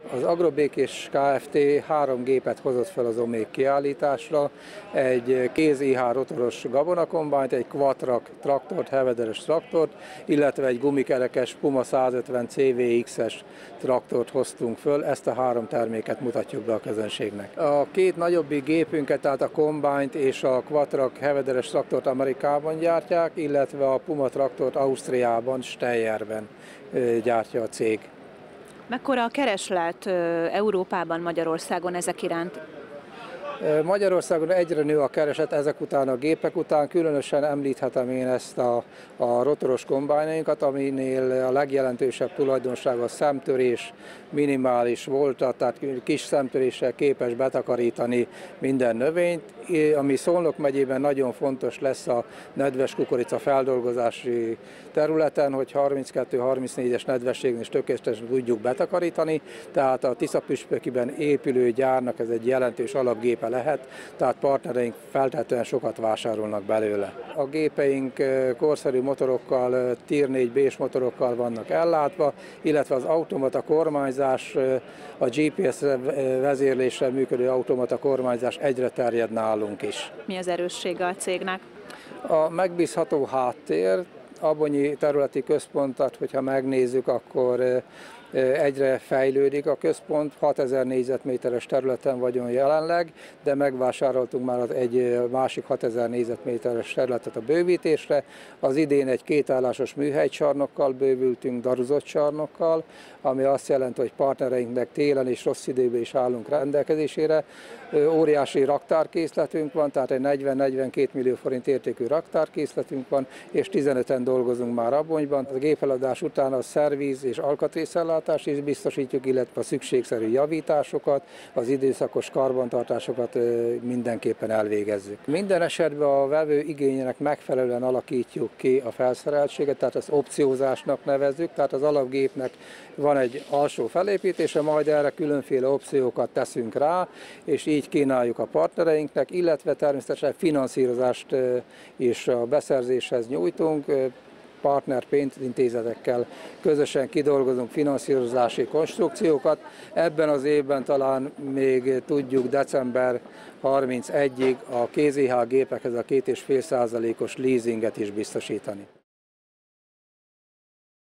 Az Agrobékés Kft. 3 gépet hozott fel az Omék kiállításra, egy kéz IH rotoros gabonakombányt, egy quattrak traktort, hevederes traktort, illetve egy gumikerekes Puma 150 CVX-es traktort hoztunk föl, ezt a 3 terméket mutatjuk be a közönségnek. A 2 nagyobbik gépünket, tehát a kombányt és a quattrak hevederes traktort Amerikában gyártják, illetve a Puma traktort Ausztriában, Steyerben gyártja a cég. Mekkora a kereslet Európában, Magyarországon ezek iránt? Magyarországon egyre nő a kereslet ezek után a gépek után, különösen említhetem én ezt a rotoros kombájnainkat, aminél a legjelentősebb tulajdonsága a szemtörés minimális volta, tehát kis szemtöréssel képes betakarítani minden növényt, ami Szolnok megyében nagyon fontos lesz a nedves kukorica feldolgozási területen, hogy 32-34-es nedvességnél is tökéletesen tudjuk betakarítani, tehát a Tiszapüspökiben épülő gyárnak ez egy jelentős alapgépe lehet, tehát partnereink feltehetően sokat vásárolnak belőle. A gépeink korszerű motorokkal, Tier 4 B-s motorokkal vannak ellátva, illetve az automata kormányzás, a GPS vezérlésre működő automata kormányzás egyre terjed nálunk is. Mi az erőssége a cégnek? A megbízható háttér, Abonyi területi központot, hogyha megnézzük, akkor egyre fejlődik a központ, 6000 négyzetméteres területen vagyunk jelenleg, de megvásároltunk már egy másik 6000 négyzetméteres területet a bővítésre. Az idén egy 2 állásos műhelycsarnokkal bővültünk, daruzott csarnokkal, ami azt jelenti, hogy partnereinknek télen és rossz időben is állunk rendelkezésére. Óriási raktárkészletünk van, tehát egy 40-42 millió forint értékű raktárkészletünk van, és 15-en dolgozunk már Abonyban. A gépeladás után a szerviz és alkatrészellátást is biztosítjuk, illetve a szükségszerű javításokat, az időszakos karbantartásokat mindenképpen elvégezzük. Minden esetben a vevő igényének megfelelően alakítjuk ki a felszereltséget, tehát az opciózásnak nevezzük, tehát az alapgépnek van egy alsó felépítése, majd erre különféle opciókat teszünk rá, és így kínáljuk a partnereinknek, illetve természetesen finanszírozást is a beszerzéshez nyújtunk. Partner pénzintézetekkel közösen kidolgozunk finanszírozási konstrukciókat. Ebben az évben talán még tudjuk december 31-ig a kéz-IH gépekhez a 2,5%-os leasinget is biztosítani.